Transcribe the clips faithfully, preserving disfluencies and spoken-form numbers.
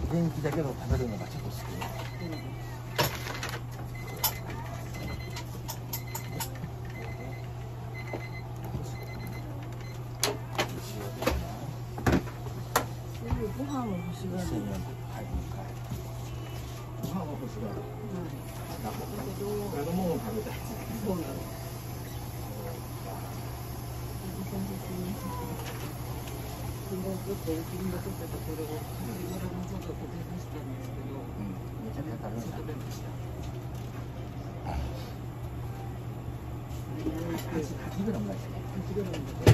元気だけど食べるのがちょっと好きで。 ご飯を欲しがる。はい。 ご飯を欲しがる。だけど、これのものを食べたい。 そうなの。昨日ちょっとお気に入り取ったところを、カピバラのちょっと食べさせたんですけど、めちゃめちゃ食べました。はちグラムぐらいですね。はちグラムだけ。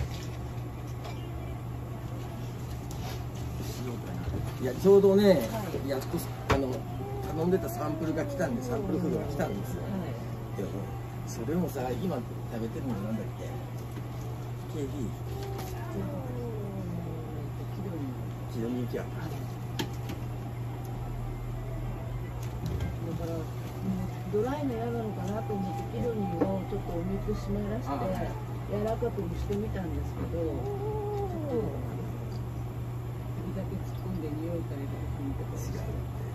いやちょうどね、はい、やっとあの頼んでたサンプルが来たんで、サンプルフードが来たんですよ。はい、でもそれもさ、今食べてるのなんだっけ？ケービー。キドニーキャン。だからドライの嫌なのかなと思ってキドニーをちょっとお水湿らして柔らかく蒸してみたんですけど、ちょっと首だけ突っ込んで匂い嗅いでみてください。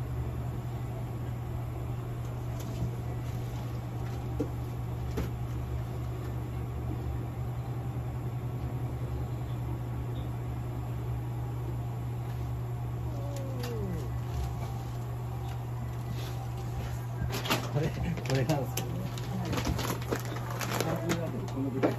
これ、これなんですけどね。このぐらい。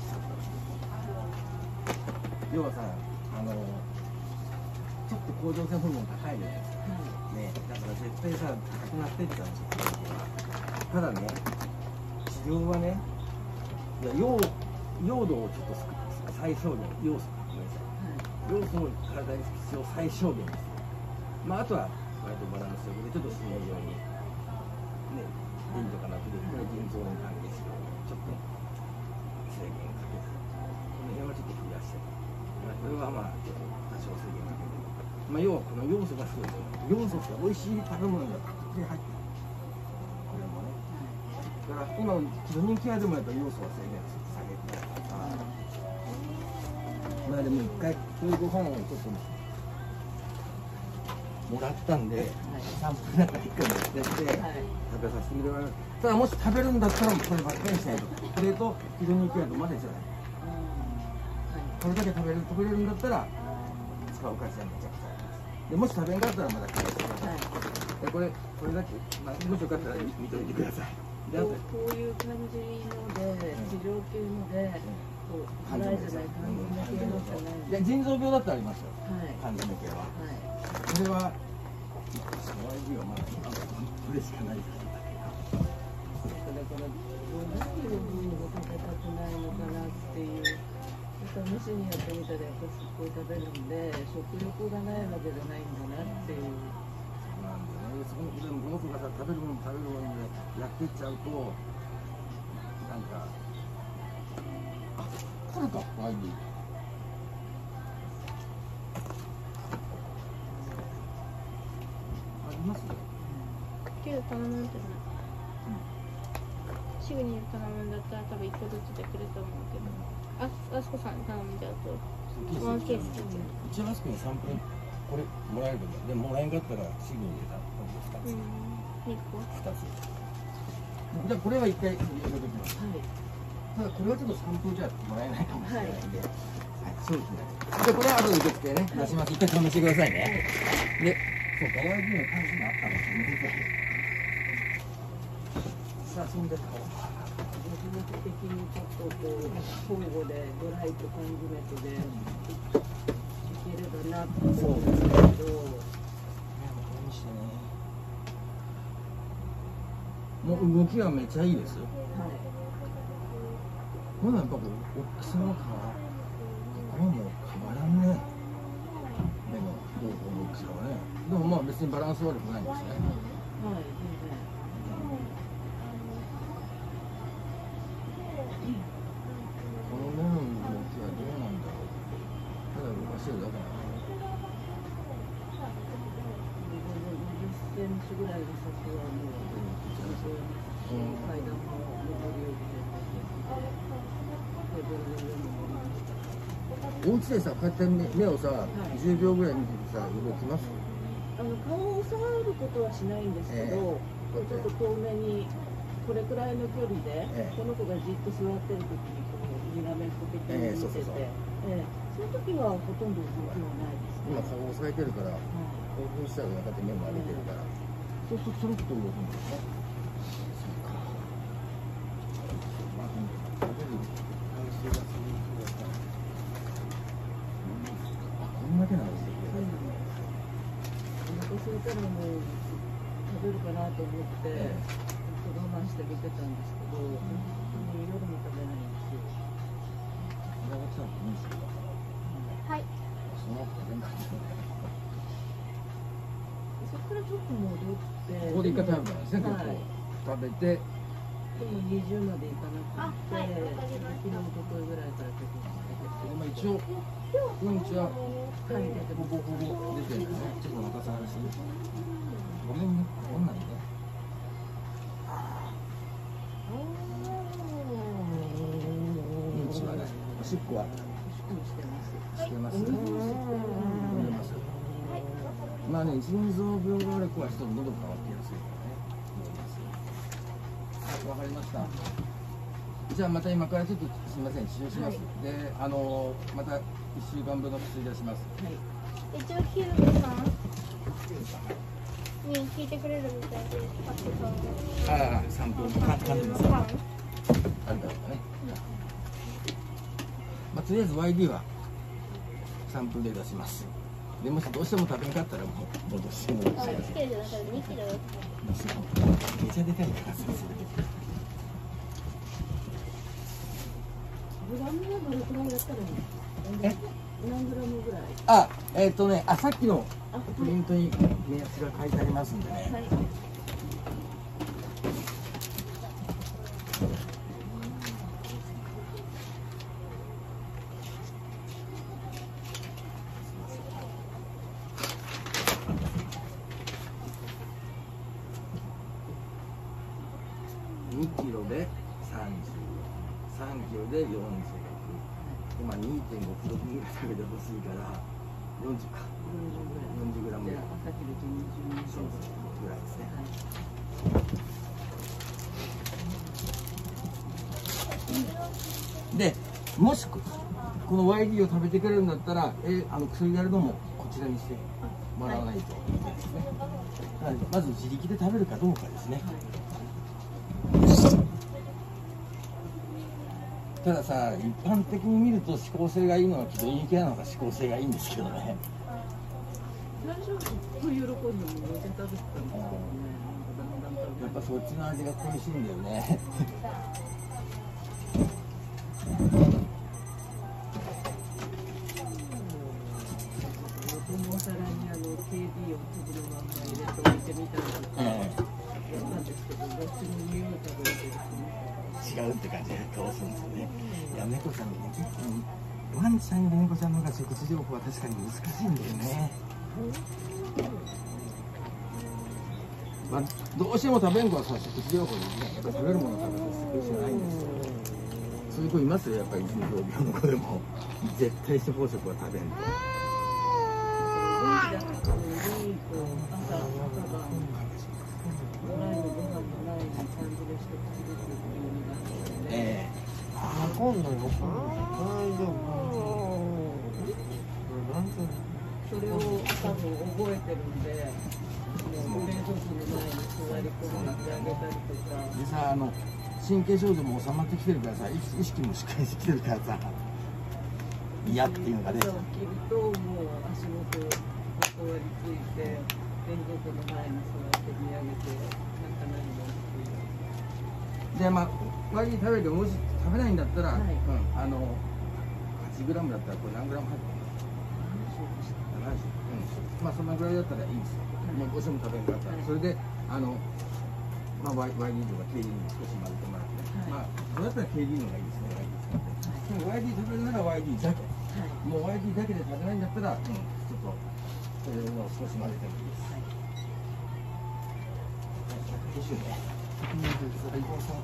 要はさ、あの、ちょっと甲状腺ホルモン高いじゃないですか。ね、だから絶対さ、高くなってっちゃうんですよ。ただね、治療はね、いや、用、用度をちょっと少最小限、要素、ごめんなさい。要素を体に必要最小限ですよ。まあ、あとは、割とバランスよくで、ちょっとスムーズに。ね、リンとかなくて、これ腎臓の関係ですけど、ちょっと制限かけて、この辺はちょっと増やして、まあ、これはまあ、ちょっと多少制限かけて、まあ、要はこの要素がすごいですよ。要素って美味しい食べ物がたっぷり入ってる。これもね。だから今、キドニーケアでもやっぱ要素は制限下げて、まあでも一回、そういうご飯をちょっと、もらったんで、はい、サンプルなんか一回持ってって、はい、食べさせてみてもらう。ただもし食べるんだったらこればっかりにしないと。これとキドニーケアとまでじゃない。これだけ食べる食べれるんだったら使う価値はめちゃくちゃあります。でもし食べんかったらまだ返してください。はい、でこれこれだけ、まあ、もしよかったら見といてください。でこういう感じので治療系ので、こう辛いじゃない缶詰系のじゃない。いや腎臓病だってありますよ。はい、缶詰系は。はい、これはその アイディー はまだこれしかないです。だからどういう部位を食べたくないのかなっていう。試しにやってみたらやっぱすっごい食べるんで、食欲がないわけじゃないんだなっていう。なんでね、そのでもこの子がさ食べるもの食べるものでやっていっちゃうとなんかあこれかアイディありますよ。 けど頼むんじゃない。すぐに頼むんだったら多分一個ずつでくると思うけど。あ、あすこさんに頼んじゃうとワンケースついてる。 一応あすこにサンプルこれもらえるけど、でももらえんかったらすぐに入れたふたつ。 にこふたつ。じゃあこれは一回入れときます。はい。ただこれはちょっとサンプルじゃもらえないかもしれないんで。はい。そうですね。でこれは後で受付ね出します。一回試してくださいね。で、そうか ワイディー の関心があったのかもしれない。さあそんで顔。気持ち的にちょっとこう交互でドライと缶詰とでいければなと思うんですけど、もう動きはめっちゃいいですよ。はい。これやっぱこう大きさの皮、ここはもう変わらんね。でも大きさはね。でもまあ別にバランス悪くないんですね。はい。センチぐらいの先はもう階段も上り下りでお家でさこうやって目をさ、はい、じゅうびょうぐらい見ててさ動きます？ あの顔を触ることはしないんですけど、ちょっと遠目にこれくらいの距離で、 ええ、 この子がじっと座ってる時にこうにらめっこ的に見てて、そういう時はほとんど動きはないですね。 今顔を押さえてるから、興奮したらこうやって目も上げてるから、そうするとそろっと動くんですね。そうか。まあ、食べる回数がするんだから。あ、こんだけなんですよ。 お腹空いたらもう食べるかなと思って、ええ、我慢して見てたんですけど、本当に夜も食べないんですよ。 長木さんいいですか？ はい。 その食べんかった。 そこからちょっと戻って。 ここで一回食べたんですね。 はい、 食べて。 でもにじゅうまでいかなくて、はい、昨日一昨日ぐらいから結構今一応うんちはほぼほぼ出てるんだね。ちょっとまた探して。ごめんね。こんなんね。うんちはね。おしっこは。おしっこしてます。してます。してます。まあね、腎臓病がある子はちょっと喉が変わってやすいからね。はい、わかりました。じゃあまた今からちょっとすみません、治療します。はい、で、あのまたいっしゅうかんぶんの薬出します。はい。 一応ヒルムさんに聞いてくれるみたいで、 ああ、サンプルの感じです。あるだろうかね。まあとりあえず ワイディー はサンプルで出します。でもしどうしても食べんかったらもう戻してもらいます。いちキロじゃなくてにキロ。めちゃでかいからさ。 グラムはどれくらいだったらいい？え？何グラムぐらい？ あ、えっとね、あ、さっきのプリントに目安が書いてありますんでね。はい。にキロでさんじゅう、さんキロでよんじゅうろく、今 にてんごキロ分ぐらい食べてほしいからよんじゅうか、よんじゅうグラムぐらいですね。で、もしこの ワイディー を食べてくれるんだったら、えあの薬やるのもこちらにしてもらわないといけないですね。はい、まず自力で食べるかどうかですね。はい、たださ、一般的に見ると指向性がいいのは気道に系なのか指向性がいいんですけどね。 最初はすっごい喜んでもめちゃ食べてたんですけどね。 やっぱそっちの味が恋しいんだよね。 お皿にあの ケーディー を粒のまんま入れておいてみたんですけど、やったんですけど、どっちも匂いが食べれてると違うって感じでどうするんですよね。いや、猫ちゃんね、結構ワンちゃんより猫ちゃんの方が食事療法は確かに難しいんだよね。まあ、どうしても食べん子はさ、食事療法でね、やっぱ食べるものを食べるとするしかないんですよ。そういう子いますよ、やっぱり腎臓病の子でも。絶対処方食は食べんと。ええ。あ、今度よ。大丈夫。 それを多分覚えてるんで、もう冷蔵庫の前に座り込んであげたりとか。 でさ、あの神経症状も収まってきてるからさ、意識もしっかりしてきてるからさ、嫌っていうのがね。 朝起きるともう足元まとわりついて、冷蔵庫の前に座って見上げて、なんか何もっていう。 で、まあ、割に食べてもし食べないんだったら、はい、うん、あのはちグラムだったらこれ何グラム入ってるの？ななじゅう、うん、まあそんなぐらいだったらいいんですよ。もうどうしても食べなかったら、はい、それであのまあ ワイディー とか ケーディー に少し混ぜてもらって、はい、まあそれだったら ケーディー の方がいいですね。ワイディー 食べるなら ワイディー だけ、はい、もう ワイディー だけで食べないんだったら、うん、ちょっとそれを少し混ぜてもいいです。はい、ひゃくにじゅうね。ひゃくにじゅう最高さん。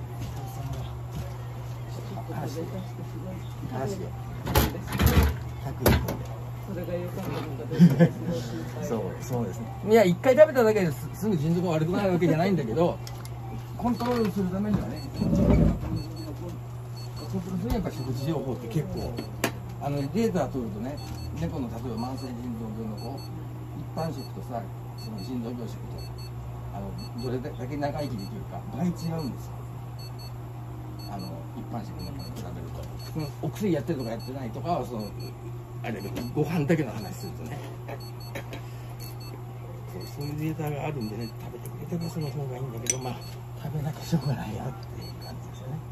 話して。話して。ひゃくにじゅうで。 それが良かったのかどうかすごい心配。 そうそうですね。いや、一回食べただけですすぐ腎臓が悪くなるわけじゃないんだけど、コントロールするためにはね、コントロールするにはやっぱ食事療法って結構、あのデータ取るとね、猫の例えば慢性腎臓病の子、一般食とさ、その腎臓病食と、あのどれだけ長生きできるか倍違うんですよ。あの一般食の子に比べると、そのお薬やってるとかやってないとかはそのあれだけど、ご飯だけの話するとね。そういうデータがあるんでね、食べてくれてばその方がいいんだけど、まあ食べなきゃしょうがないよっていう感じですよね。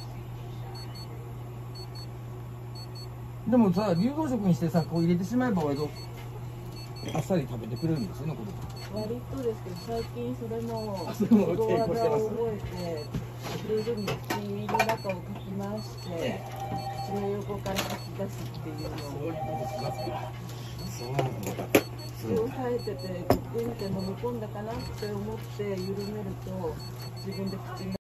でもさ、流動食にしてさ、こう入れてしまえば割とあっさり食べてくれるんですよね、子供。 割とですけど、最近それもそれもことわざを抵抗してます覚えて、徐々に口の中をかき回して口の横から吐き出すっていうのを。 そういうことしますから。そうなんだ。 口を押さえててグッて飲み込んだかなって思って緩めると自分で口の